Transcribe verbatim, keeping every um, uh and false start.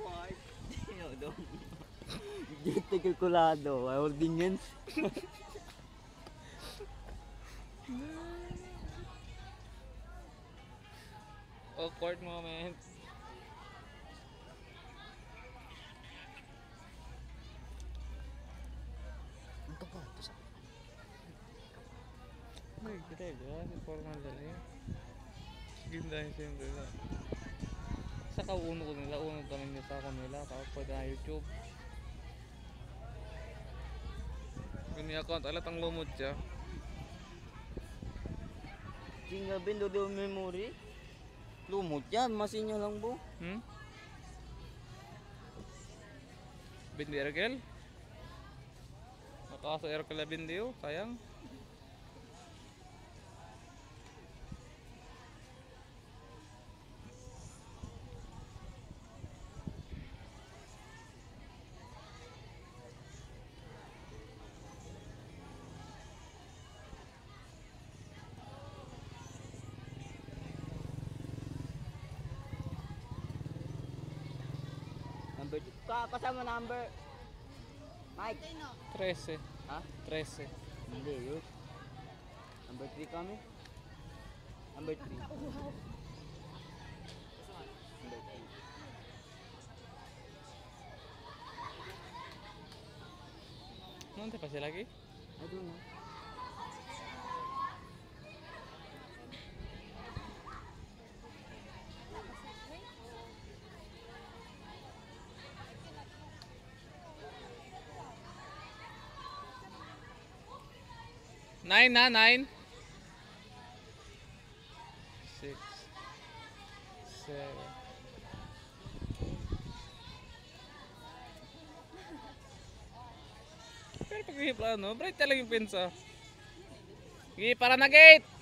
Dito kalkulado, ay ordinance. Awkward moment. Ito pa, ito sa... Ay, grabe, si formal dali. Gindahin siyempre na. Sa kauno ko nila, uno kami nila sa ako nila, kapag na YouTube. Yung account, alatang lumot siya. Singa bin, do do memory. Lumot yan, masinya lang po. Hmm? Bindi Ergel? Makaso Ergel na bindi oh, sayang. Number two. Ka kasama number. Mike. trese. Ha? trese. Hindi, yun. Number three kami. Number three. Number three. Nanti pa siya lagi? I don't know. Nine na, nine. Six. Seven. Pero pag-ihip lang, no? Bright talaga yung pinsa. Sige, para na gate!